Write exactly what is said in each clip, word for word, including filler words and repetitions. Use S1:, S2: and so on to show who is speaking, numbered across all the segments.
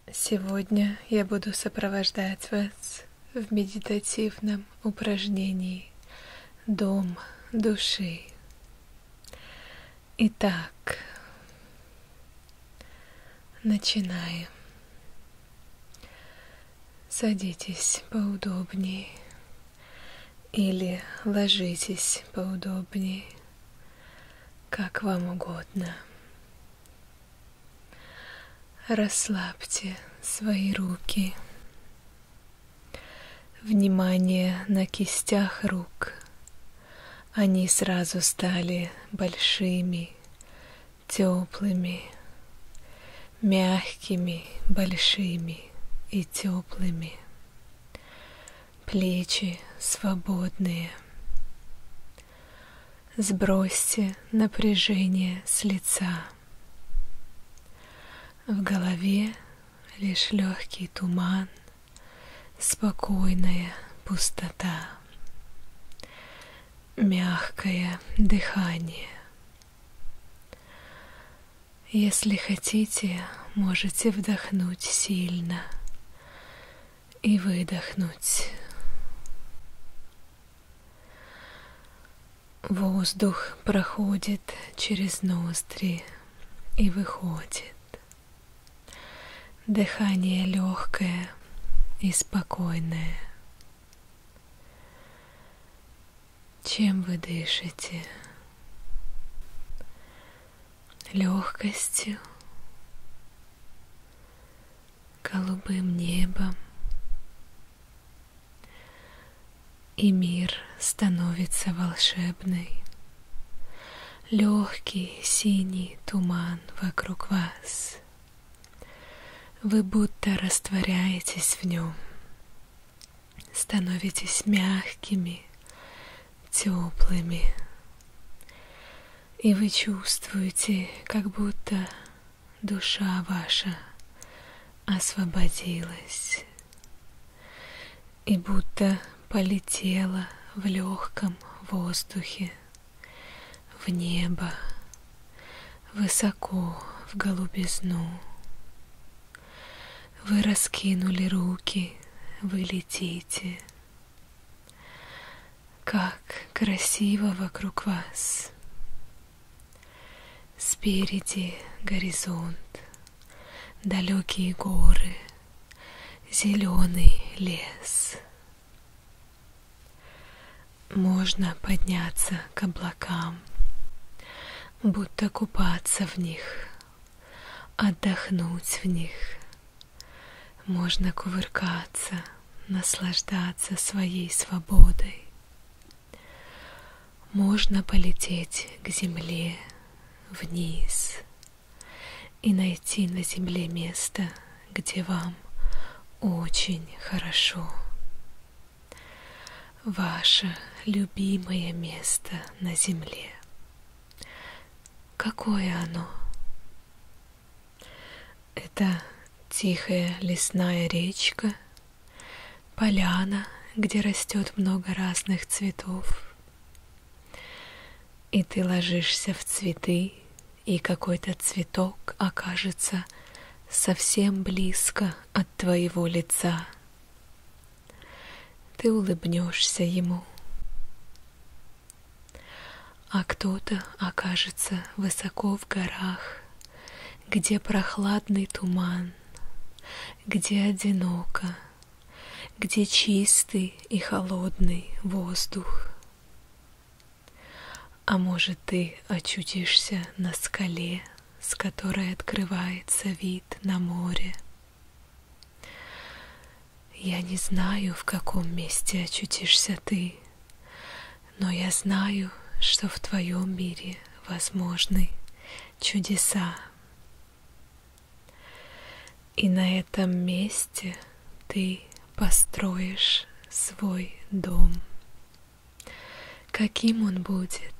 S1: Сегодня я буду сопровождать вас в медитативном упражнении «Дом души». Итак, начинаем. Садитесь поудобнее или ложитесь поудобнее, как вам угодно. Расслабьте свои руки. Внимание на кистях рук. Они сразу стали большими, теплыми, мягкими, большими и теплыми. Плечи свободные. Сбросьте напряжение с лица. В голове лишь легкий туман, спокойная пустота, мягкое дыхание. Если хотите, можете вдохнуть сильно и выдохнуть. Воздух проходит через ноздри и выходит. Дыхание легкое и спокойное. Чем вы дышите? Легкостью, голубым небом, и мир становится волшебный. Легкий синий туман вокруг вас. Вы будто растворяетесь в нем, становитесь мягкими, теплыми, и вы чувствуете, как будто душа ваша освободилась и будто полетела в легком воздухе в небо, высоко в голубизну. Вы раскинули руки, вы летите. Как красиво вокруг вас. Спереди горизонт, далекие горы, зеленый лес. Можно подняться к облакам, будто купаться в них, отдохнуть в них. Можно кувыркаться, наслаждаться своей свободой. Можно полететь к земле, вниз, и найти на земле место, где вам очень хорошо. Ваше любимое место на земле. Какое оно? Это тихая лесная речка, поляна, где растет много разных цветов. И ты ложишься в цветы, и какой-то цветок окажется совсем близко от твоего лица. Ты улыбнешься ему, а кто-то окажется высоко в горах, где прохладный туман, где одиноко, где чистый и холодный воздух. А может, ты очутишься на скале, с которой открывается вид на море. Я не знаю, в каком месте очутишься ты, но я знаю, что в твоем мире возможны чудеса. И на этом месте ты построишь свой дом. Каким он будет?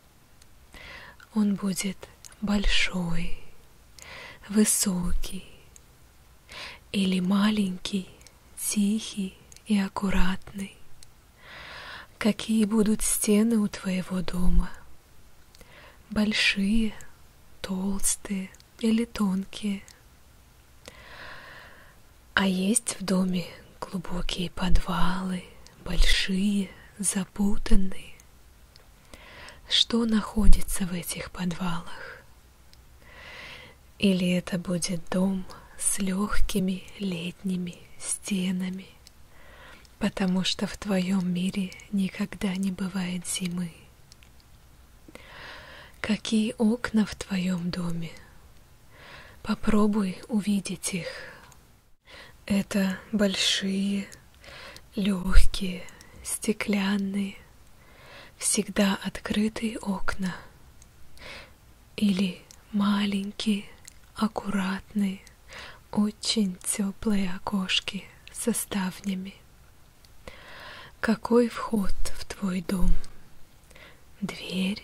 S1: Он будет большой, высокий или маленький, тихий и аккуратный. Какие будут стены у твоего дома? Большие, толстые или тонкие? А есть в доме глубокие подвалы, большие, запутанные. Что находится в этих подвалах? Или это будет дом с легкими летними стенами, потому что в твоем мире никогда не бывает зимы? Какие окна в твоем доме? Попробуй увидеть их. Это большие, легкие, стеклянные, всегда открытые окна, или маленькие, аккуратные, очень теплые окошки со ставнями. Какой вход в твой дом? Дверь?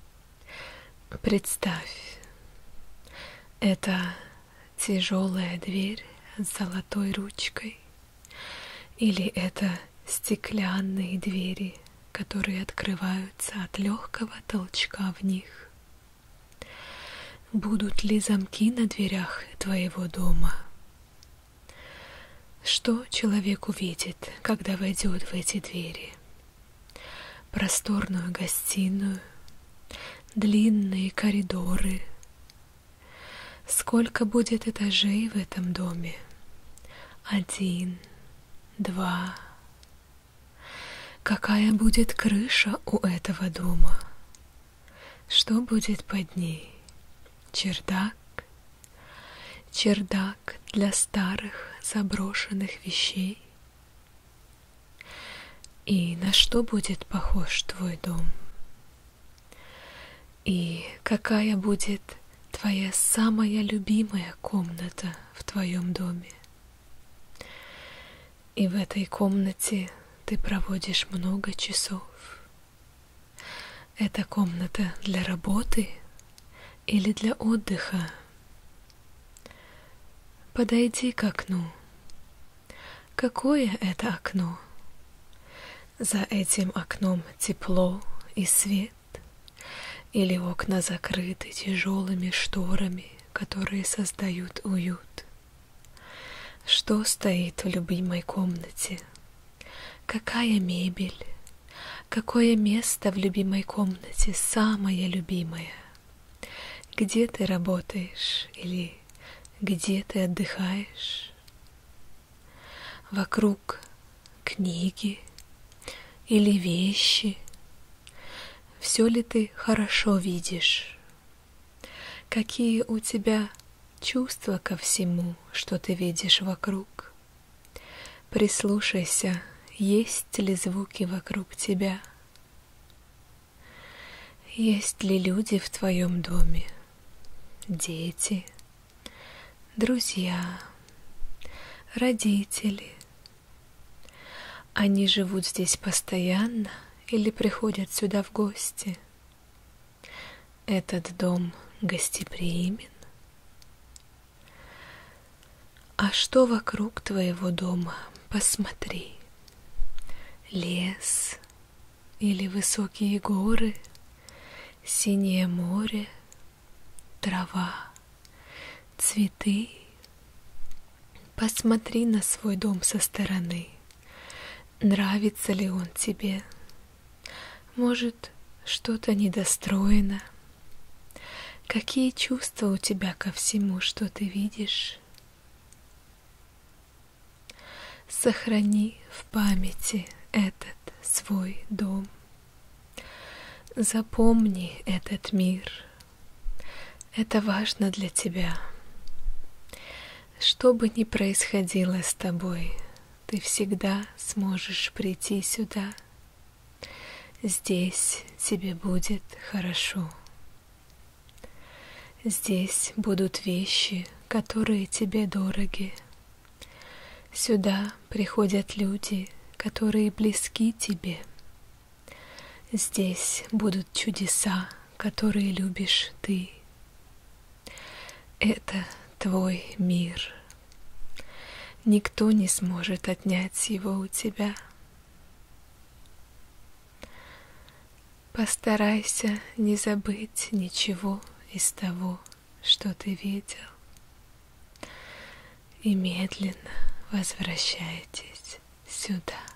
S1: Представь, это тяжелая дверь с золотой ручкой, или это стеклянные двери, которые открываются от легкого толчка в них? Будут ли замки на дверях твоего дома? Что человек увидит, когда войдет в эти двери? Просторную гостиную, длинные коридоры. Сколько будет этажей в этом доме? Один, два. Какая будет крыша у этого дома? Что будет под ней? Чердак? Чердак для старых заброшенных вещей? И на что будет похож твой дом? И какая будет твоя самая любимая комната в твоем доме? И в этой комнате ты проводишь много часов. Это комната для работы или для отдыха? Подойди к окну. Какое это окно? За этим окном тепло и свет, или окна закрыты тяжелыми шторами, которые создают уют? Что стоит в любимой комнате? Какая мебель? Какое место в любимой комнате самое любимое? Где ты работаешь или где ты отдыхаешь? Вокруг книги или вещи? Все ли ты хорошо видишь? Какие у тебя чувства ко всему, что ты видишь вокруг? Прислушайся, есть ли звуки вокруг тебя? Есть ли люди в твоем доме? Дети, друзья, родители? Они живут здесь постоянно или приходят сюда в гости? Этот дом гостеприимен? А что вокруг твоего дома? Посмотри. Лес или высокие горы, синее море, трава, цветы. Посмотри на свой дом со стороны. Нравится ли он тебе? Может, что-то недостроено? Какие чувства у тебя ко всему, что ты видишь? Сохрани в памяти этот свой дом. Запомни этот мир. Это важно для тебя. Что бы ни происходило с тобой, ты всегда сможешь прийти сюда. Здесь тебе будет хорошо. Здесь будут вещи, которые тебе дороги. Сюда приходят люди, которые близки тебе. Здесь будут чудеса, которые любишь ты. Это твой мир. Никто не сможет отнять его у тебя. Постарайся не забыть ничего из того, что ты видел. И медленно возвращаетесь сюда.